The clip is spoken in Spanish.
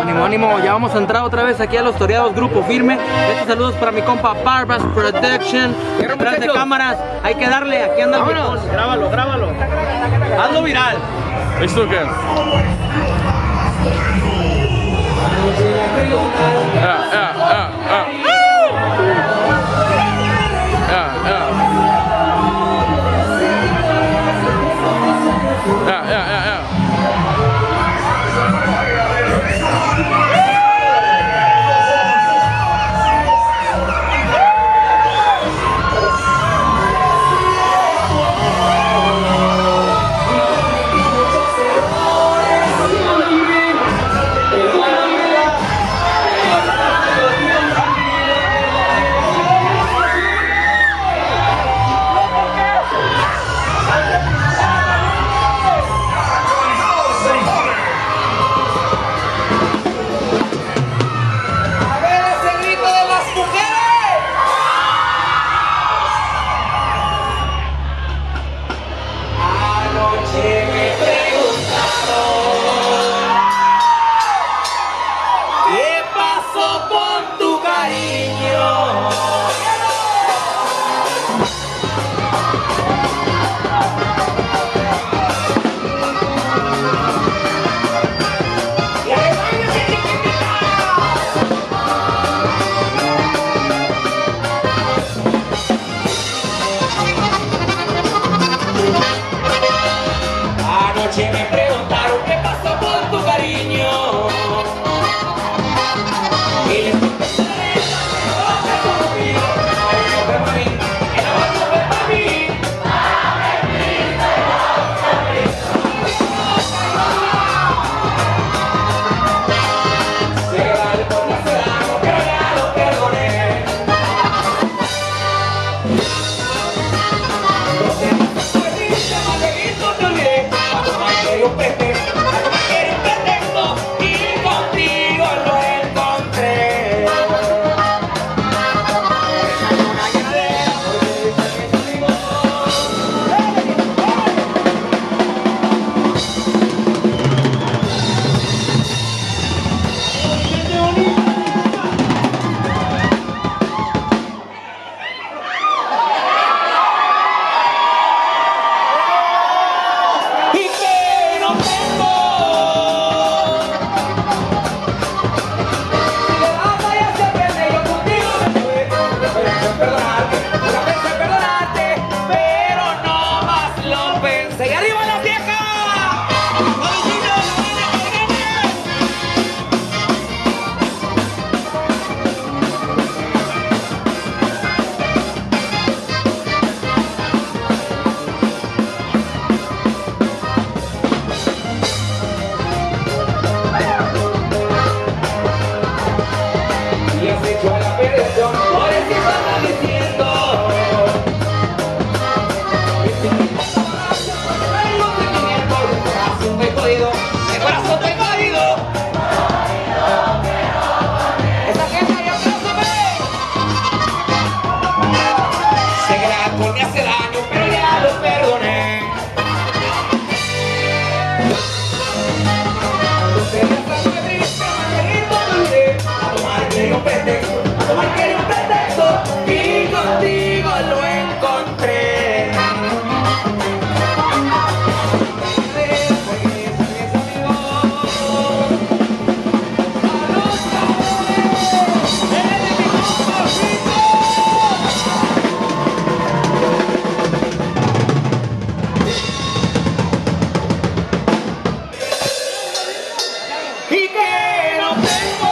Ánimo, ánimo, ya vamos a entrar otra vez aquí a Los Toreados, Grupo Firme. Estos saludos para mi compa Barbas Production. Detrás de cámaras, hay que darle, aquí anda el viejón. Grábalo, grábalo. Hazlo viral. ¿Esto qué? Anoche me preguntaron qué pasó con tu cariño. Y les contestaré, no te conmigo. No fue para mí, el amor no fue para mí. Se vale por la ciudad, pero ya lo perdoné. Yo pretexto y contigo lo encontré. Una llanadera porque salimos. Me hace daño, pero ya lo perdoné. Usted me está muy triste, a tomar quería un pretexto, y contigo lo encontré. Y que no tengo